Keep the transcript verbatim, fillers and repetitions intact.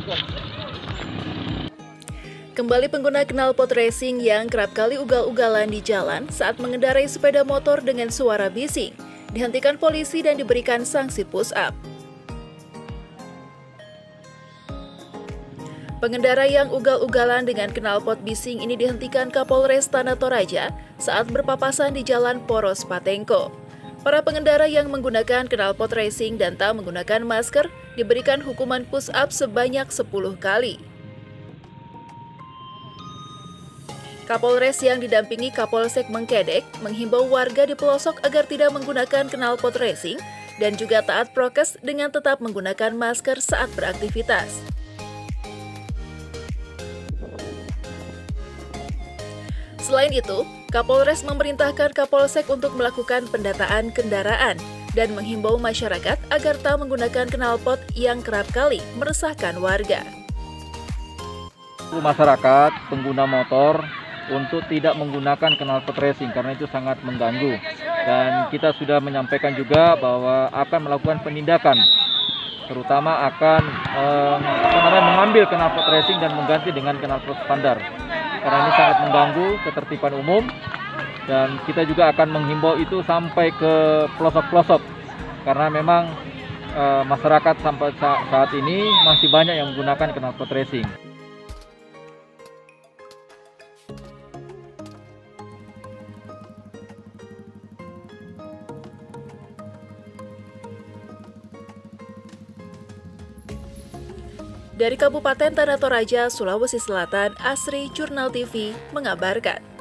Kembali pengguna knalpot racing yang kerap kali ugal-ugalan di jalan saat mengendarai sepeda motor dengan suara bising, dihentikan polisi dan diberikan sanksi push up. Pengendara yang ugal-ugalan dengan knalpot bising ini dihentikan Kapolres Tanah Toraja saat berpapasan di Jalan Poros Patengko. Para pengendara yang menggunakan knalpot racing dan tak menggunakan masker diberikan hukuman push up sebanyak sepuluh kali. Kapolres yang didampingi Kapolsek Mengkedek menghimbau warga di pelosok agar tidak menggunakan knalpot racing dan juga taat prokes dengan tetap menggunakan masker saat beraktivitas. Selain itu, Kapolres memerintahkan Kapolsek untuk melakukan pendataan kendaraan dan menghimbau masyarakat agar tak menggunakan knalpot yang kerap kali meresahkan warga. Masyarakat pengguna motor untuk tidak menggunakan knalpot racing karena itu sangat mengganggu, dan kita sudah menyampaikan juga bahwa akan melakukan penindakan, terutama akan eh, apa namanya, mengambil knalpot racing dan mengganti dengan knalpot standar karena ini sangat mengganggu ketertiban umum, dan kita juga akan menghimbau itu sampai ke pelosok-pelosok karena memang eh, masyarakat sampai saat ini masih banyak yang menggunakan knalpot racing. Dari Kabupaten Tanah Toraja, Sulawesi Selatan, Asri Jurnal T V mengabarkan.